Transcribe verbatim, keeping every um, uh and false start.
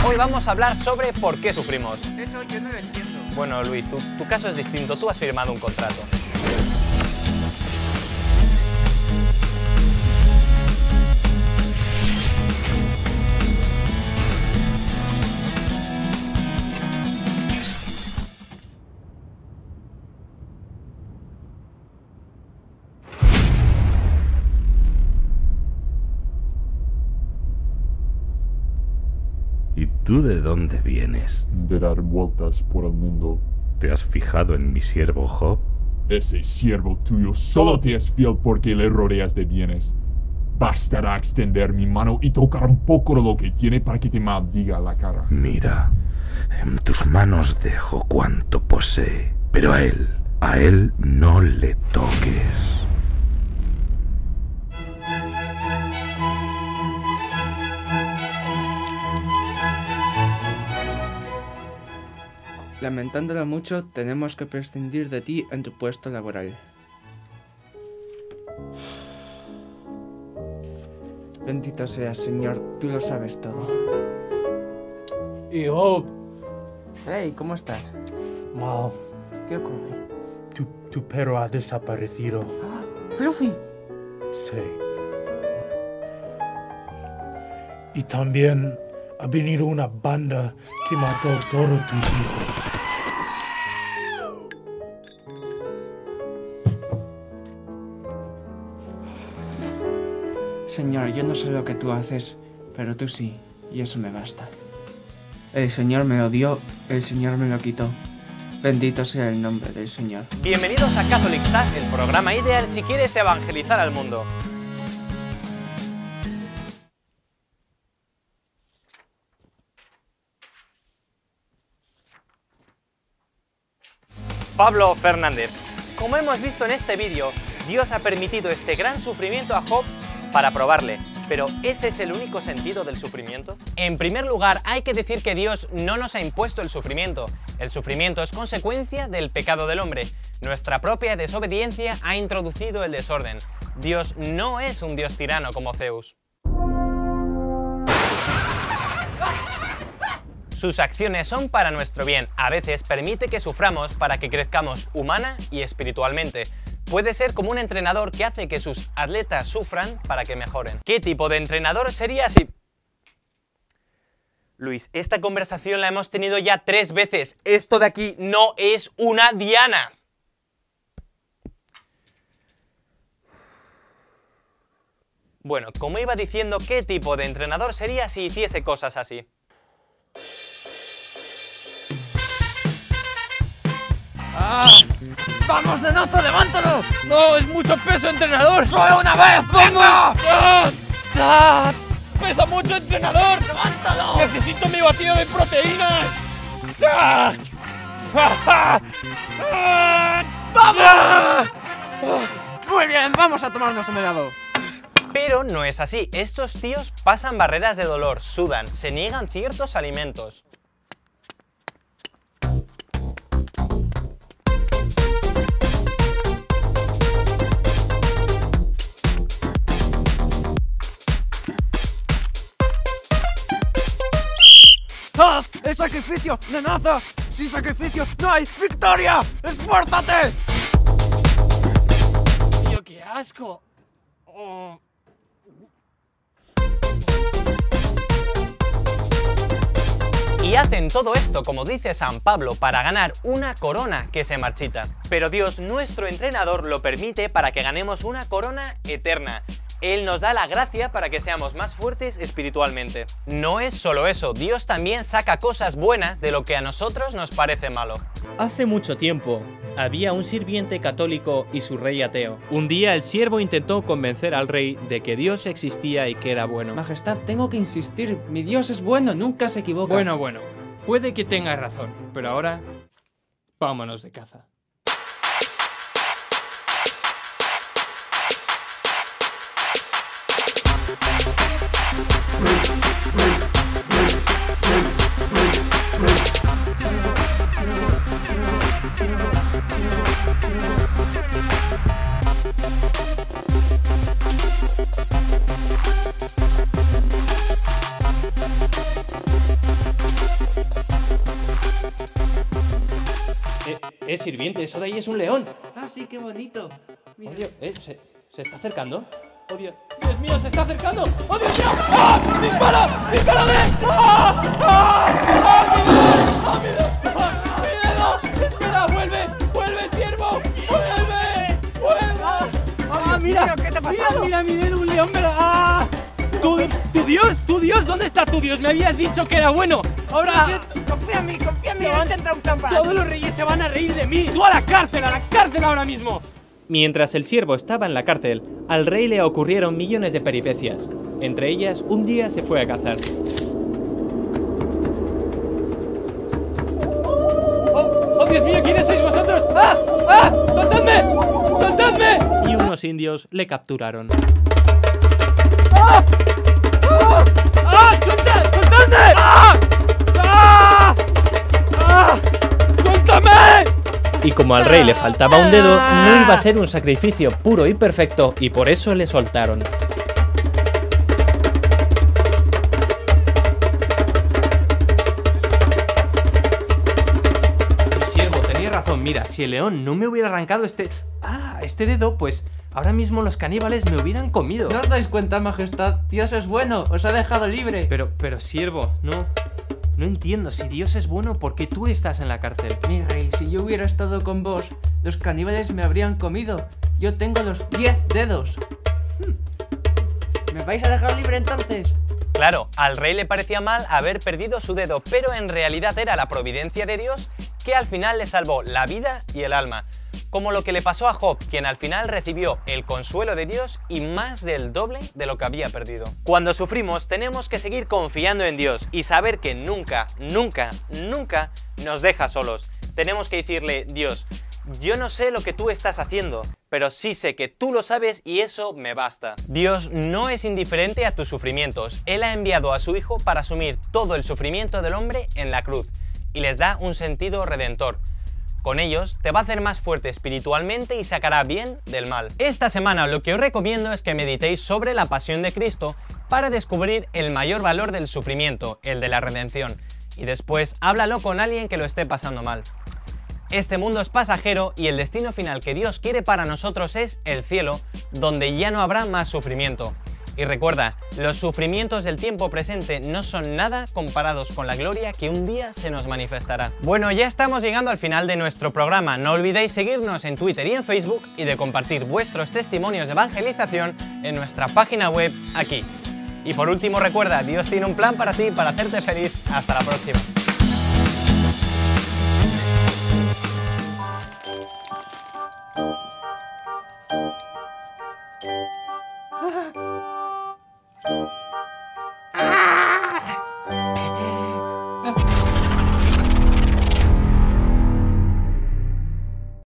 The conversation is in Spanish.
Hoy vamos a hablar sobre por qué sufrimos. Eso yo no lo entiendo. Bueno, Luis, tu, tu caso es distinto. Tú has firmado un contrato. ¿Y tú de dónde vienes? De dar vueltas por el mundo. ¿Te has fijado en mi siervo Job? Ese siervo tuyo solo te es fiel porque le rodeas de bienes. Bastará extender mi mano y tocar un poco de lo que tiene para que te maldiga la cara. Mira, en tus manos dejo cuanto posee, pero a él, a él no le toques. Lamentándolo mucho, tenemos que prescindir de ti en tu puesto laboral. Bendito seas, Señor, tú lo sabes todo. Y Job, Hey, ¿cómo estás? mal, ¿Qué ocurre? tu, tu perro ha desaparecido. ¡Ah! ¡Fluffy! Sí. Y también ha venido una banda que mató a todos tus hijos. Señor, yo no sé lo que tú haces, pero tú sí, y eso me basta. El Señor me lo dio, el Señor me lo quitó. Bendito sea el nombre del Señor. Bienvenidos a Catholic Star, el programa ideal si quieres evangelizar al mundo. Pablo Fernández. Como hemos visto en este vídeo, Dios ha permitido este gran sufrimiento a Job para probarle. Pero ¿ese es el único sentido del sufrimiento? En primer lugar, hay que decir que Dios no nos ha impuesto el sufrimiento. El sufrimiento es consecuencia del pecado del hombre. Nuestra propia desobediencia ha introducido el desorden. Dios no es un Dios tirano como Zeus. Sus acciones son para nuestro bien. A veces permite que suframos para que crezcamos humana y espiritualmente. Puede ser como un entrenador que hace que sus atletas sufran para que mejoren. ¿Qué tipo de entrenador sería si...? Luis, esta conversación la hemos tenido ya tres veces. Esto de aquí no es una diana. Bueno, como iba diciendo, ¿qué tipo de entrenador sería si hiciese cosas así? ¡Ah! ¡Vamos, nenazo, levántalo! ¡No, es mucho peso, entrenador! ¡Solo una vez, venga! ¡Ah! ¡Ah! ¡Pesa mucho, entrenador! ¡Levántalo! ¡Necesito mi batido de proteínas! ¡Ah! ¡Ah! ¡Ah! ¡Vamos! ¡Ah! Muy bien, vamos a tomarnos un helado. Pero no es así. Estos tíos pasan barreras de dolor, sudan, se niegan ciertos alimentos. ¡Ah! ¡Es sacrificio, nenaza! ¡Sin sacrificio no hay victoria! ¡Esfuérzate! ¡Tío, qué asco! Oh. Y hacen todo esto, como dice San Pablo, para ganar una corona que se marchita. Pero Dios, nuestro entrenador, lo permite para que ganemos una corona eterna. Él nos da la gracia para que seamos más fuertes espiritualmente. No es solo eso, Dios también saca cosas buenas de lo que a nosotros nos parece malo. Hace mucho tiempo, había un sirviente católico y su rey ateo. Un día el siervo intentó convencer al rey de que Dios existía y que era bueno. Majestad, tengo que insistir, mi Dios es bueno, nunca se equivoca. Bueno, bueno, puede que tengas razón, pero ahora vámonos de caza. Eh, sirviente, eso de ahí es un león. Ah, sí, qué bonito. Mira. Oh, Dios, eh, ¿se, ¿se está acercando? Oh, Dios. Dios mío, se está acercando. ¡Oh, Dios mío! ¡Ah! ¡Dispara! ¡Dispárame! ¡Ah! ¡Ah! ¡Ah, mi dedo! ¡Ah, mi dedo! ¡Ah, mi dedo! ¡Espera, vuelve! ¡Vuelve, siervo! ¡Vuelve! ¡Vuelve! ¡Ah, mira! ¿Qué te ha Mira, pasado? mira, mi dedo, un león me lo... ¡Ah! ¿Tu, ¿Tu Dios? ¿Tu Dios? ¿Dónde está tu Dios? Me habías dicho que era bueno. Ahora... Confía en mí, confía en mí. Se He van- intentado un plan para Todos los reyes se van a reír de mí. ¡Tú a la cárcel, a la cárcel ahora mismo! Mientras el siervo estaba en la cárcel, al rey le ocurrieron millones de peripecias. Entre ellas, un día se fue a cazar. ¡Oh, oh Dios mío! ¿Quiénes sois vosotros? ¡Ah! ¡Ah! ¡Soltadme! ¡Soltadme! Y unos indios le capturaron. ¡Ah! ¡Ah! ¡Ah! ¡Suelta! ¡Soltadme! ¡Ah! ¡Ah! ¡Ah! ¡Suéltame! Y como al rey le faltaba un dedo, no iba a ser un sacrificio puro y perfecto, y por eso le soltaron. Mi siervo, tenía razón, mira, si el león no me hubiera arrancado este... Ah, este dedo, pues ahora mismo los caníbales me hubieran comido. ¿No os dais cuenta, majestad? Dios es bueno, os ha dejado libre. Pero, pero siervo, no... No entiendo, si Dios es bueno, ¿por qué tú estás en la cárcel? Mi rey, si yo hubiera estado con vos, los caníbales me habrían comido. Yo tengo los diez dedos. Hmm. ¿Me vais a dejar libre entonces? Claro, al rey le parecía mal haber perdido su dedo, pero en realidad era la providencia de Dios que al final le salvó la vida y el alma. Como lo que le pasó a Job, quien al final recibió el consuelo de Dios y más del doble de lo que había perdido. Cuando sufrimos tenemos que seguir confiando en Dios y saber que nunca, nunca, nunca nos deja solos. Tenemos que decirle, Dios, yo no sé lo que tú estás haciendo, pero sí sé que tú lo sabes y eso me basta. Dios no es indiferente a tus sufrimientos. Él ha enviado a su Hijo para asumir todo el sufrimiento del hombre en la cruz y les da un sentido redentor. Con ellos te va a hacer más fuerte espiritualmente y sacará bien del mal. Esta semana lo que os recomiendo es que meditéis sobre la pasión de Cristo para descubrir el mayor valor del sufrimiento, el de la redención. Y después háblalo con alguien que lo esté pasando mal. Este mundo es pasajero y el destino final que Dios quiere para nosotros es el cielo, donde ya no habrá más sufrimiento. Y recuerda, los sufrimientos del tiempo presente no son nada comparados con la gloria que un día se nos manifestará. Bueno, ya estamos llegando al final de nuestro programa. No olvidéis seguirnos en Twitter y en Facebook y de compartir vuestros testimonios de evangelización en nuestra página web aquí. Y por último recuerda, Dios tiene un plan para ti, para hacerte feliz. Hasta la próxima. Ah.